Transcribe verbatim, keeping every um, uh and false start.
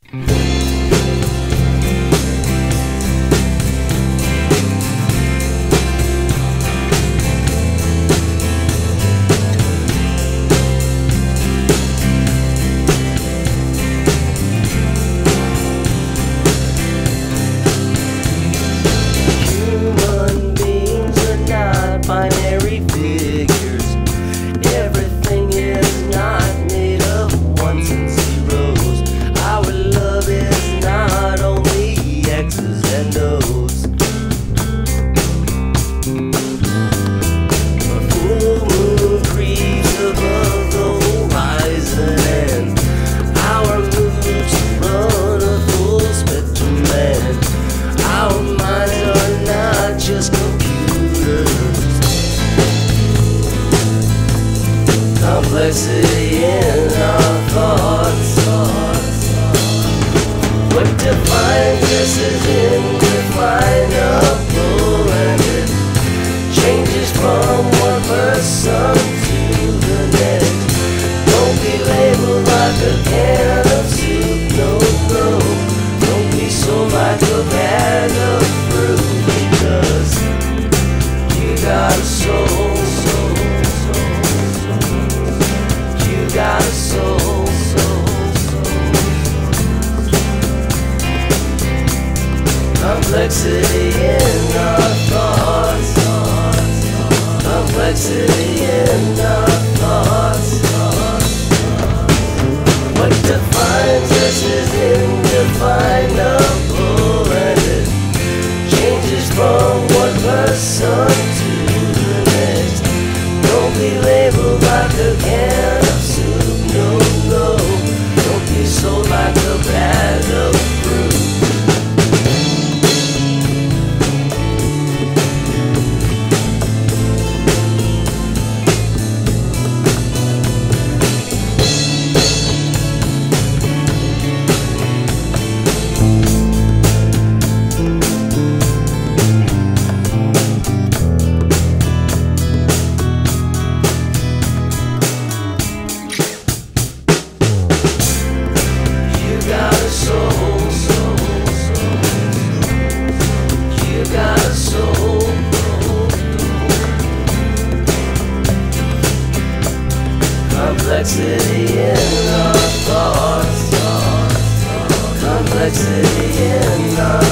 Human beings are not binary figures. Everything is not made of ones and zeros. Our love is not only X's and O's. A full moon creeps above the horizon, and our moods run a full spectrum, and our minds are not just computers. Complexity in our thoughts. What defines us is indefinable, and it changes from one person to the next. Don't be labeled like a can of soup, no, no. Don't be sold like a bag of fruit, because you got a soul, soul, soul, soul. You got a soul, soul, soul. Complexity in our thoughts. Complexity in our thoughts. What defines us is indefinable, and it changes from one person to the next. Don't be labeled like a can of soup, no, no. Don't be sold like a bag of fruit. Complexity in our thoughts. Complexity in our